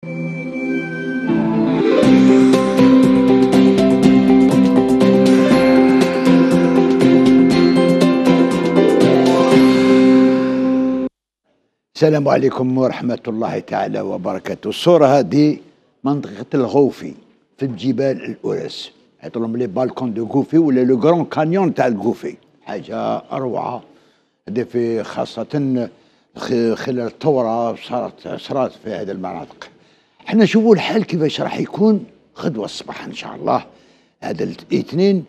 السلام عليكم ورحمة الله تعالى وبركاته. الصورة هذه منطقة الغوفي في الجبال الأورس، حيت لهم لي بالكون دو غوفي ولا لو غران كانيون تاع الغوفي، حاجة أروعة. هذا في خاصة خلال الثورة صارت في هذه المناطق. احنا نشوفوا الحال كيفاش راح يكون غدوة الصباح إن شاء الله. هذا الاثنين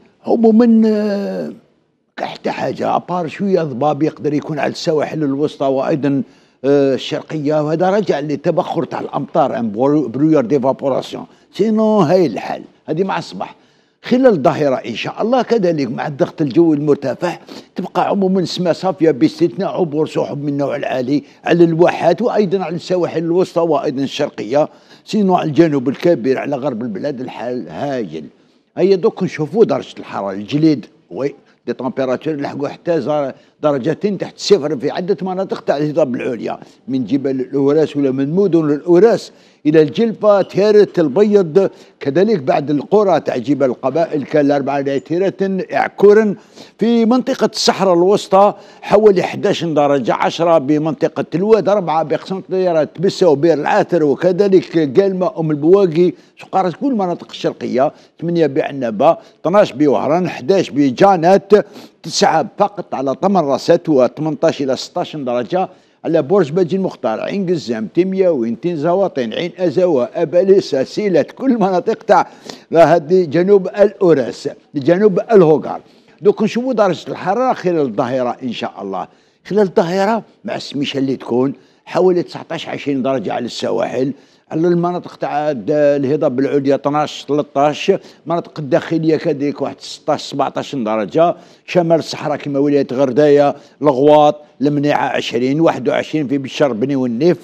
عموما حتى حاجة أبار شوية ضباب يقدر يكون على السواحل الوسطى وأيضا الشرقيه، وهذا رجع لتبخر تاع الامطار برويور ديفابوراسيون. سينو هاي الحال هذه مع الصباح. خلال الظهيره ان شاء الله كذلك مع الضغط الجوي المرتفع تبقى عموما السماء صافيه باستثناء عبور سحب من النوع العالي على الواحات وايضا على السواحل الوسطى وايضا الشرقيه. سينو على الجنوب الكبير على غرب البلاد الحال هايل. هيا دوك نشوفوا درجه الحراره الجليد وي دي تمبيراتور لحقوا حتى درجتين تحت الصفر في عدة مناطق تاع الهضاب العليا، من جبال الأوراس ولا من مدن الأوراس إلى الجلفة تيرت البيض، كذلك بعد القرى تاع جبال القبائل كالأربعة تيرت إعكورن. في منطقة الصحراء الوسطى حوالي 11 درجة، 10 بمنطقة الواد، 4 بقسنطيرة بسا وبير العاتر وكذلك قالمة أم البواقي سقارة كل المناطق الشرقية، 8 بعنبة، 12 بوهران، 11 بجانات، 9 فقط على طمرست و18 إلى 16 درجة على برج باجي المختار، عين قزام، تيميا، وينتين، زواطين، عين أزوة، أباليسة، سيلات، كل مناطق تاع هذه جنوب الأوراس، جنوب الهوغار. دوك نشوفوا درجة الحرارة خلال الظهيرة إن شاء الله. خلال الظهيرة مع السميشة اللي تكون حوالي 19 20 درجة على السواحل، على المناطق تاع الهضاب العليا 12 13، المناطق الداخليه كذلك واحد 16 17 درجه، شمال الصحراء كما ولايه غردايه، الغواط، المنيعه 20، 21 في بشار بني والنيف،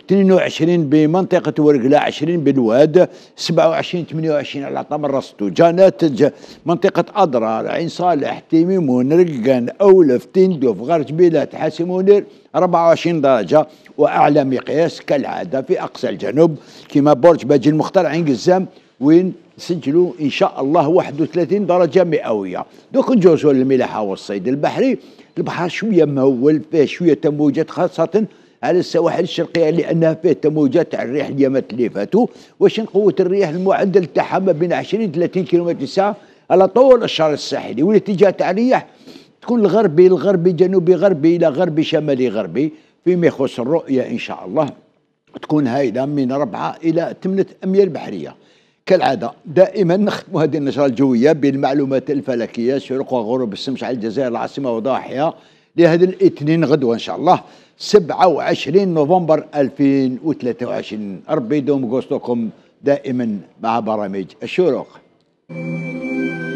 22 بمنطقه ورقله، 20 بالواد، 27 28 على طمرست وجانات، منطقه اضرار، عين صالح، تيميمون، رقان، اولف، تندوف، غار جبيلات، حاسي منير 24 درجه، واعلى مقياس كالعاده في اقصى الجنوب كما برج باجي المختار عين قزام وين سجلوا ان شاء الله 31 درجه مئويه. دوك نجوزوا للملاحه والصيد البحري. البحر شويه مهول، فيه شويه تموجات خاصه على السواحل الشرقيه لانها فيه تموجات تاع الريح اليامات اللي فاتوا. واش قوه الريح المعدل تاعها ما بين 20 30 كيلومتر ساعه على طول الشرق الساحلي، والاتجاه تاع الرياح تكون الغربي جنوبي غربي الى غربي شمالي غربي. فيما يخص الرؤيه ان شاء الله تكون هايله من 4 إلى 8 أميال بحريه. كالعاده دائما نختم هذه النشره الجويه بالمعلومات الفلكيه، شروق وغروب الشمس على الجزائر العاصمه وضواحيها لهذا الاثنين غدوه ان شاء الله 27 نوفمبر 2023. ربي يدوم قوستكم دائما مع برامج الشروق.